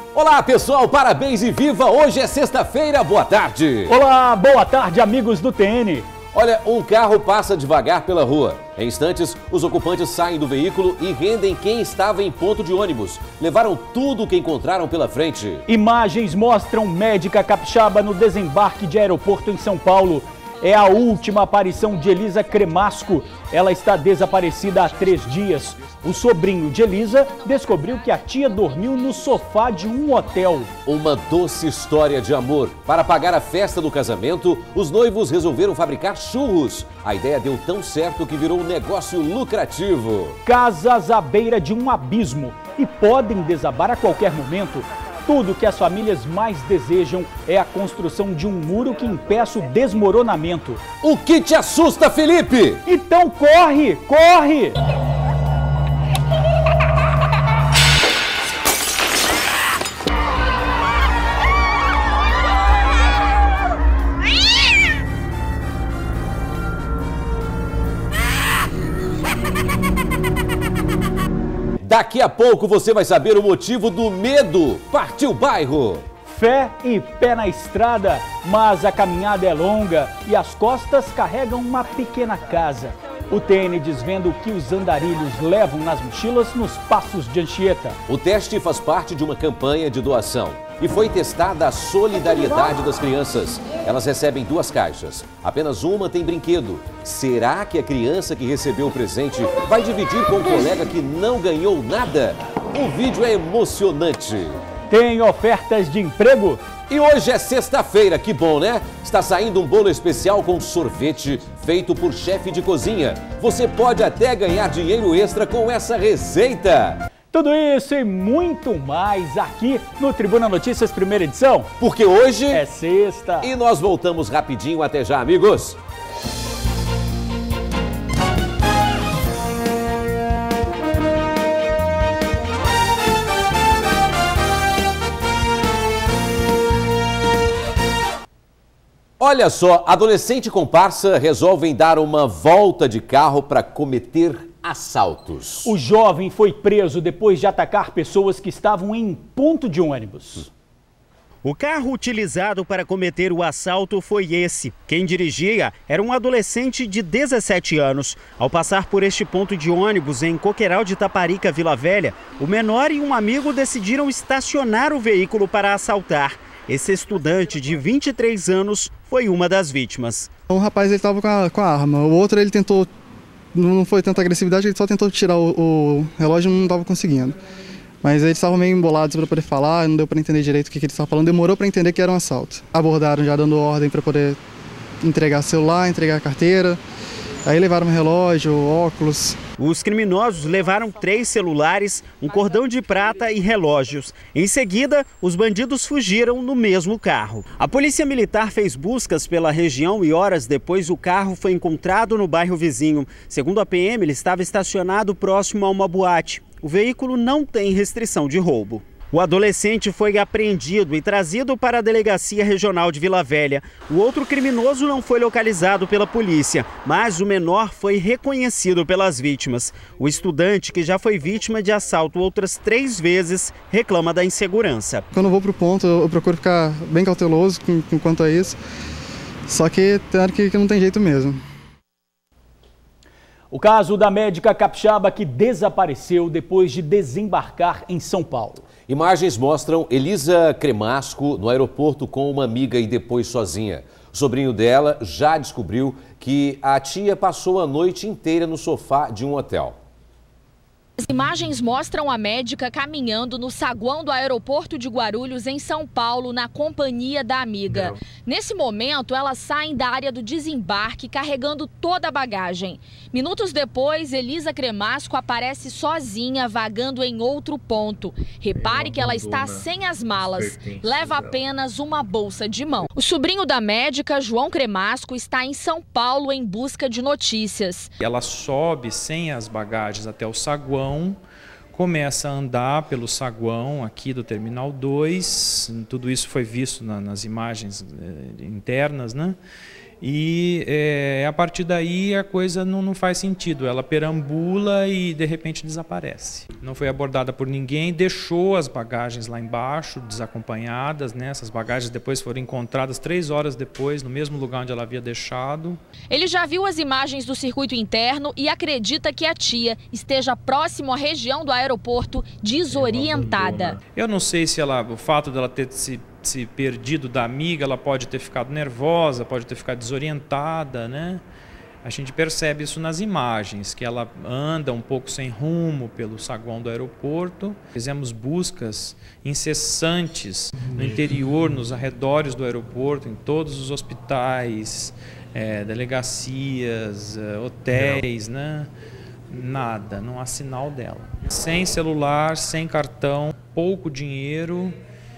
Olá pessoal, parabéns e viva! Hoje é sexta-feira, boa tarde! Olá, boa tarde amigos do TN! Olha, um carro passa devagar pela rua. Em instantes, os ocupantes saem do veículo e rendem quem estava em ponto de ônibus. Levaram tudo o que encontraram pela frente. Imagens mostram médica capixaba no desembarque de aeroporto em São Paulo. É a última aparição de Elisa Cremasco. Ela está desaparecida há 3 dias. O sobrinho de Elisa descobriu que a tia dormiu no sofá de um hotel. Uma doce história de amor. Para pagar a festa do casamento, os noivos resolveram fabricar churros. A ideia deu tão certo que virou um negócio lucrativo. Casas à beira de um abismo e podem desabar a qualquer momento. Tudo que as famílias mais desejam é a construção de um muro que impeça o desmoronamento. O que te assusta, Felipe? Então corre, corre! Daqui a pouco você vai saber o motivo do medo. Partiu bairro! Fé e pé na estrada, mas a caminhada é longa e as costas carregam uma pequena casa. O TN desvenda o que os andarilhos levam nas mochilas nos Passos de Anchieta. O teste faz parte de uma campanha de doação e foi testada a solidariedade das crianças. Elas recebem 2 caixas, apenas uma tem brinquedo. Será que a criança que recebeu o presente vai dividir com o colega que não ganhou nada? O vídeo é emocionante. Tem ofertas de emprego? E hoje é sexta-feira, que bom, né? Está saindo um bolo especial com sorvete feito por chefe de cozinha. Você pode até ganhar dinheiro extra com essa receita. Tudo isso e muito mais aqui no Tribuna Notícias, primeira edição. Porque hoje é sexta. E nós voltamos rapidinho. Até já, amigos. Olha só, adolescente e comparsa resolvem dar uma volta de carro para cometer assaltos. O jovem foi preso depois de atacar pessoas que estavam em ponto de ônibus. O carro utilizado para cometer o assalto foi esse. Quem dirigia era um adolescente de 17 anos. Ao passar por este ponto de ônibus em Coqueiral de Taparica, Vila Velha, o menor e um amigo decidiram estacionar o veículo para assaltar. Esse estudante de 23 anos foi uma das vítimas. O rapaz ele estava com a arma, o outro ele tentou, não foi tanta agressividade, ele só tentou tirar o relógio e não estava conseguindo. Mas eles estavam meio embolados para poder falar, não deu para entender direito o que eles estavam falando, demorou para entender que era um assalto. Abordaram já dando ordem para poder entregar celular, entregar a carteira, aí levaram um relógio, óculos. Os criminosos levaram 3 celulares, um cordão de prata e relógios. Em seguida, os bandidos fugiram no mesmo carro. A polícia militar fez buscas pela região e horas depois o carro foi encontrado no bairro vizinho. Segundo a PM, ele estava estacionado próximo a uma boate. O veículo não tem restrição de roubo. O adolescente foi apreendido e trazido para a Delegacia Regional de Vila Velha. O outro criminoso não foi localizado pela polícia, mas o menor foi reconhecido pelas vítimas. O estudante, que já foi vítima de assalto outras 3 vezes, reclama da insegurança. Quando eu vou para o ponto, eu procuro ficar bem cauteloso quanto a isso, só que não tem jeito mesmo. O caso da médica capixaba que desapareceu depois de desembarcar em São Paulo. Imagens mostram Elisa Cremasco no aeroporto com uma amiga e depois sozinha. O sobrinho dela já descobriu que a tia passou a noite inteira no sofá de um hotel. As imagens mostram a médica caminhando no saguão do aeroporto de Guarulhos, em São Paulo, na companhia da amiga. Nesse momento, elas saem da área do desembarque carregando toda a bagagem. Minutos depois, Elisa Cremasco aparece sozinha, vagando em outro ponto. Repare que ela está sem as malas. Leva apenas uma bolsa de mão. O sobrinho da médica, João Cremasco, está em São Paulo em busca de notícias. Ela sobe sem as bagagens até o saguão, começa a andar pelo saguão aqui do Terminal 2, tudo isso foi visto nas imagens internas, né? E a partir daí a coisa não faz sentido, ela perambula e de repente desaparece. Não foi abordada por ninguém, deixou as bagagens lá embaixo, desacompanhadas, né? Essas bagagens depois foram encontradas 3 horas depois, no mesmo lugar onde ela havia deixado. Ele já viu as imagens do circuito interno e acredita que a tia esteja próximo à região do aeroporto, desorientada. Eu não sei se o fato dela ter se perdido da amiga, ela pode ter ficado nervosa, pode ter ficado desorientada, né? A gente percebe isso nas imagens, que ela anda um pouco sem rumo pelo saguão do aeroporto. Fizemos buscas incessantes no interior, nos arredores do aeroporto, em todos os hospitais, delegacias, hotéis, né? Nada, não há sinal dela. Sem celular, sem cartão, pouco dinheiro,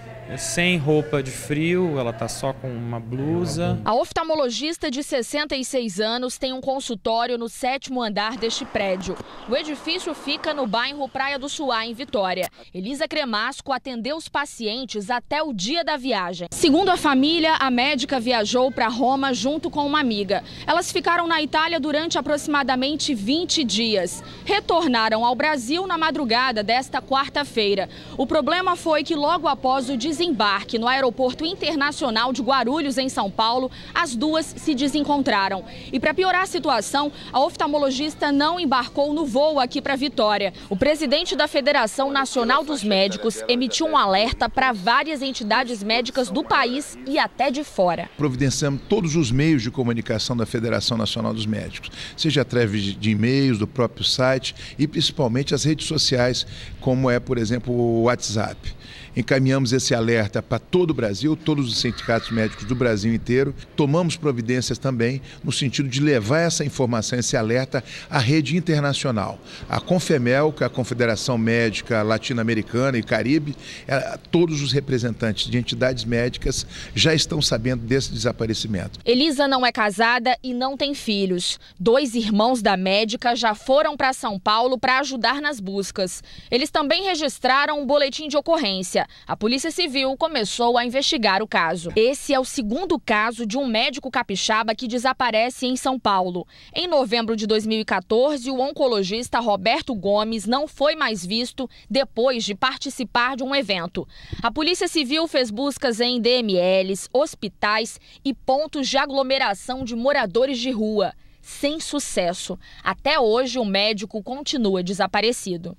sem roupa de frio, ela está só com uma blusa. A oftalmologista de 66 anos tem um consultório no 7º andar deste prédio. O edifício fica no bairro Praia do Suá, em Vitória. Elisa Cremasco atendeu os pacientes até o dia da viagem. Segundo a família, a médica viajou para Roma junto com uma amiga. Elas ficaram na Itália durante aproximadamente 20 dias. Retornaram ao Brasil na madrugada desta quarta-feira. O problema foi que logo após o desembarque no Aeroporto Internacional de Guarulhos, em São Paulo, as duas se desencontraram. E para piorar a situação, a oftalmologista não embarcou no voo aqui para Vitória. O presidente da Federação Nacional dos Médicos emitiu um alerta para várias entidades médicas do país e até de fora. Providenciamos todos os meios de comunicação da Federação Nacional dos Médicos, seja através de e-mails, do próprio site e principalmente as redes sociais, como por exemplo, o WhatsApp. Encaminhamos esse alerta para todo o Brasil, todos os sindicatos médicos do Brasil inteiro. Tomamos providências também no sentido de levar essa informação, esse alerta à rede internacional. A Confemel, que é a Confederação Médica Latino-Americana e Caribe, todos os representantes de entidades médicas já estão sabendo desse desaparecimento. Elisa não é casada e não tem filhos. 2 irmãos da médica já foram para São Paulo para ajudar nas buscas. Eles também registraram um boletim de ocorrência. A Polícia Civil começou a investigar o caso. Esse é o 2º caso de um médico capixaba que desaparece em São Paulo. Em novembro de 2014, o oncologista Roberto Gomes não foi mais visto depois de participar de um evento. A Polícia Civil fez buscas em DMLs, hospitais e pontos de aglomeração de moradores de rua. Sem sucesso. Até hoje, o médico continua desaparecido.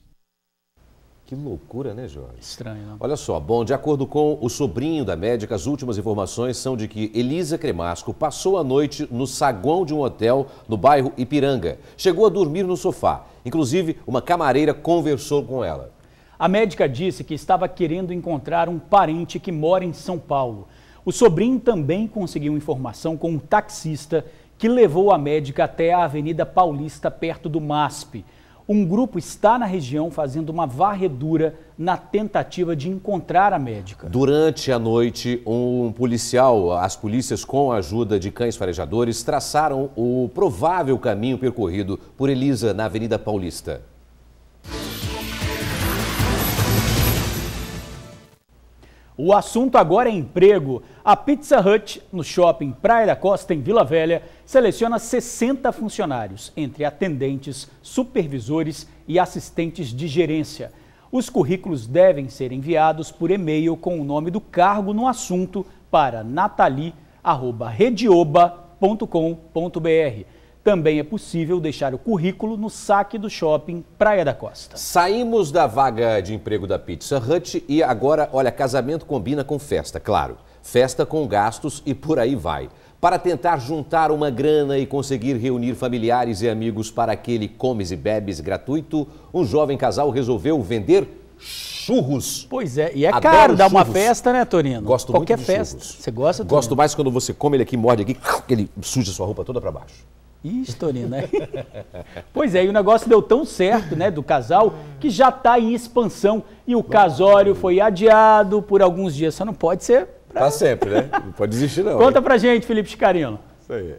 Que loucura, né, Jorge? Estranho, não? Olha só, bom, de acordo com o sobrinho da médica, as últimas informações são de que Elisa Cremasco passou a noite no saguão de um hotel no bairro Ipiranga. Chegou a dormir no sofá. Inclusive, uma camareira conversou com ela. A médica disse que estava querendo encontrar um parente que mora em São Paulo. O sobrinho também conseguiu informação com um taxista que levou a médica até a Avenida Paulista, perto do MASP. Um grupo está na região fazendo uma varredura na tentativa de encontrar a médica. Durante a noite, as polícias, com a ajuda de cães farejadores, traçaram o provável caminho percorrido por Elisa na Avenida Paulista. O assunto agora é emprego. A Pizza Hut, no shopping Praia da Costa, em Vila Velha, seleciona 60 funcionários, entre atendentes, supervisores e assistentes de gerência. Os currículos devem ser enviados por e-mail com o nome do cargo no assunto para natali@redioba.com.br. Também é possível deixar o currículo no saque do shopping Praia da Costa. Saímos da vaga de emprego da Pizza Hut e agora, olha, casamento combina com festa, claro. Festa com gastos e por aí vai. Para tentar juntar uma grana e conseguir reunir familiares e amigos para aquele comes e bebes gratuito, um jovem casal resolveu vender churros. Pois é, e é Adoro caro dar uma churros. festa, né, Torino? Gosto Qualquer muito de festa. churros. Você gosta, Torino? Gosto mais quando você come ele aqui, morde aqui, ele suja sua roupa toda para baixo. Ixi, Torino, né? Pois é, e o negócio deu tão certo, né, do casal, que já está em expansão. E o casório foi adiado por alguns dias. Só não pode ser... Tá sempre, né? Não pode desistir, não. Conta pra gente, Felipe Chicarino. Isso aí.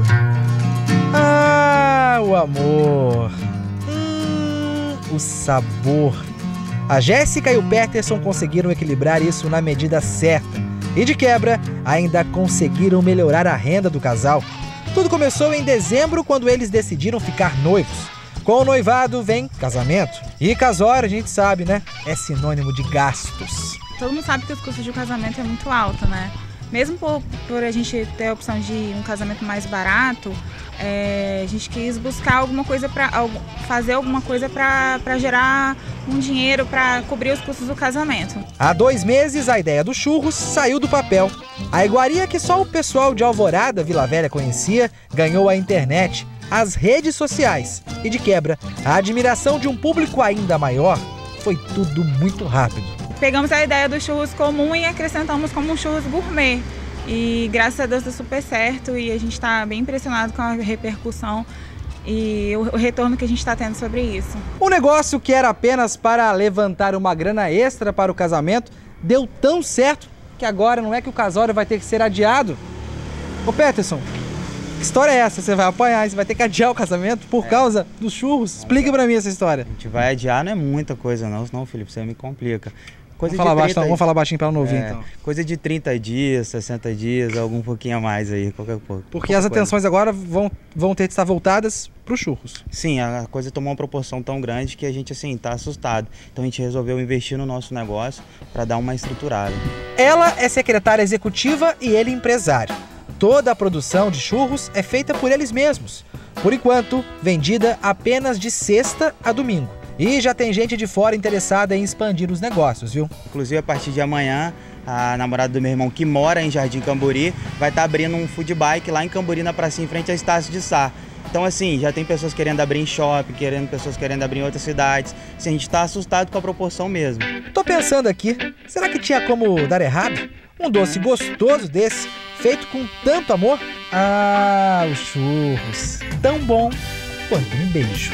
Ah, o amor. O sabor. A Jéssica e o Peterson conseguiram equilibrar isso na medida certa. E de quebra, ainda conseguiram melhorar a renda do casal. Tudo começou em dezembro, quando eles decidiram ficar noivos. Com o noivado vem casamento. E casório, a gente sabe, né? É sinônimo de gastos. Todo mundo sabe que os custos de um casamento é muito alto, né? Mesmo por a gente ter a opção de um casamento mais barato, a gente quis buscar alguma coisa fazer alguma coisa para gerar um dinheiro para cobrir os custos do casamento. Há 2 meses, a ideia dos churros saiu do papel. A iguaria que só o pessoal de Alvorada, Vila Velha, conhecia, ganhou a internet, as redes sociais. E de quebra, a admiração de um público ainda maior. Foi tudo muito rápido. Pegamos a ideia do churros comum e acrescentamos como um churros gourmet. E graças a Deus deu super certo e a gente está bem impressionado com a repercussão e o retorno que a gente está tendo sobre isso. Um negócio que era apenas para levantar uma grana extra para o casamento deu tão certo que agora não é que o casório vai ter que ser adiado. Ô Peterson, que história é essa? Você vai apanhar, você vai ter que adiar o casamento por causa dos churros? Explica pra mim essa história. A gente vai adiar, não é muita coisa não, senão, Felipe, você me complica. Vamos falar baixinho para ela não ouvir, então. Coisa de 30 dias, 60 dias, algum pouquinho a mais aí, qualquer coisa. Porque as atenções agora vão ter que estar voltadas para os churros. Sim, a coisa tomou uma proporção tão grande que a gente, assim, tá assustado. Então a gente resolveu investir no nosso negócio para dar uma estruturada. Ela é secretária executiva e ele empresário. Toda a produção de churros é feita por eles mesmos. Por enquanto, vendida apenas de sexta a domingo. E já tem gente de fora interessada em expandir os negócios, viu? Inclusive, a partir de amanhã, a namorada do meu irmão, que mora em Jardim Camburi, vai estar abrindo um food bike lá em Camburi, na pracinha, em frente a Estácio de Sá. Então, assim, já tem pessoas querendo abrir em shopping, pessoas querendo abrir em outras cidades. Assim, a gente está assustado com a proporção mesmo. Tô pensando aqui, será que tinha como dar errado? Um doce gostoso desse, feito com tanto amor? Ah, os churros. Tão bom quanto um beijo.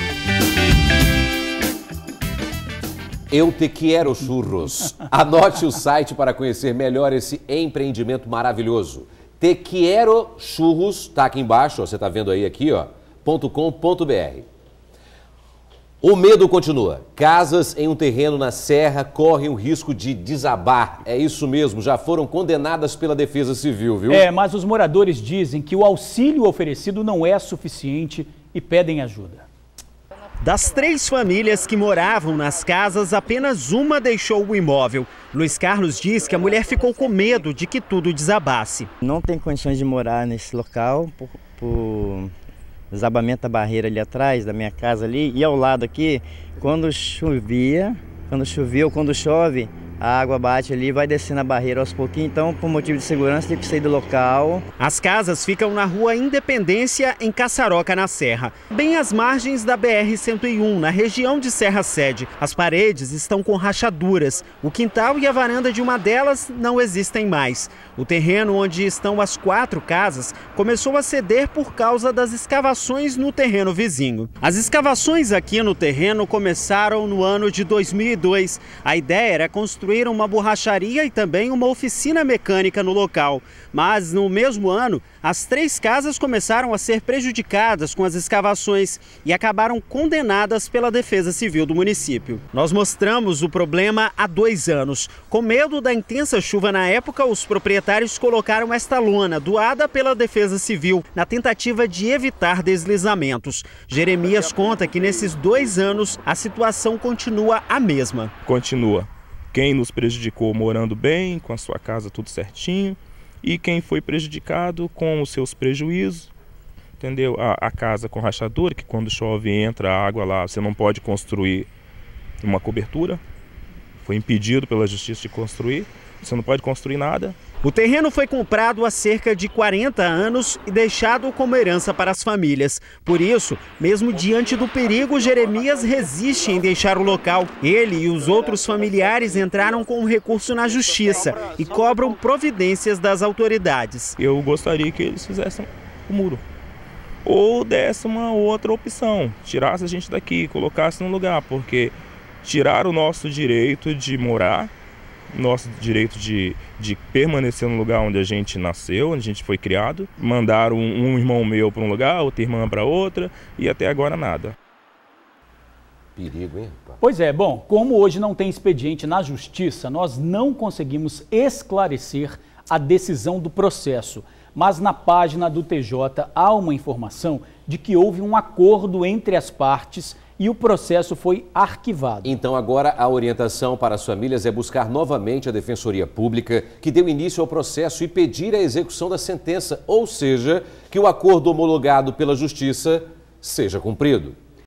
Eu te quero, churros. Anote o site para conhecer melhor esse empreendimento maravilhoso. Te quero churros, tá aqui embaixo, ó, você tá vendo aí aqui, ó, .com.br. O medo continua. Casas em um terreno na Serra correm o risco de desabar. É isso mesmo, já foram condenadas pela Defesa Civil, viu? Mas os moradores dizem que o auxílio oferecido não é suficiente e pedem ajuda. Das 3 famílias que moravam nas casas, apenas uma deixou o imóvel. Luiz Carlos diz que a mulher ficou com medo de que tudo desabasse. Não tem condições de morar nesse local por desabamento da barreira ali atrás da minha casa ali. E ao lado aqui, quando chovia ou quando chove, a água bate ali e vai descendo a barreira aos pouquinhos, então por motivo de segurança tem que sair do local. As casas ficam na rua Independência, em Caçaroca, na Serra, bem às margens da BR-101, na região de Serra Sede. As paredes estão com rachaduras, o quintal e a varanda de uma delas não existem mais. O terreno onde estão as 4 casas começou a ceder por causa das escavações no terreno vizinho. As escavações aqui no terreno começaram no ano de 2002. A ideia era construir uma borracharia e também uma oficina mecânica no local. Mas no mesmo ano, as 3 casas começaram a ser prejudicadas com as escavações e acabaram condenadas pela Defesa Civil do município. Nós mostramos o problema há 2 anos. Com medo da intensa chuva na época, os proprietários colocaram esta lona doada pela Defesa Civil na tentativa de evitar deslizamentos. Jeremias conta que nesses 2 anos a situação continua a mesma. Continua. Quem nos prejudicou morando bem, com a sua casa tudo certinho, e quem foi prejudicado com os seus prejuízos, entendeu? A casa com rachadura, que quando chove entra a água lá, você não pode construir uma cobertura, foi impedido pela justiça de construir, você não pode construir nada. O terreno foi comprado há cerca de 40 anos e deixado como herança para as famílias. Por isso, mesmo diante do perigo, Jeremias resiste em deixar o local. Ele e os outros familiares entraram com um recurso na justiça e cobram providências das autoridades. Eu gostaria que eles fizessem o muro. Ou desse uma outra opção, tirasse a gente daqui, colocasse num lugar, porque tirar o nosso direito de morar, nosso direito de permanecer no lugar onde a gente nasceu, onde a gente foi criado. Mandaram um irmão meu para um lugar, outra irmã para outra e até agora nada. Perigo, hein? Pois é, bom, como hoje não tem expediente na justiça, nós não conseguimos esclarecer a decisão do processo. Mas na página do TJ há uma informação de que houve um acordo entre as partes e o processo foi arquivado. Então agora a orientação para as famílias é buscar novamente a Defensoria Pública, que deu início ao processo, e pedir a execução da sentença, ou seja, que o acordo homologado pela Justiça seja cumprido.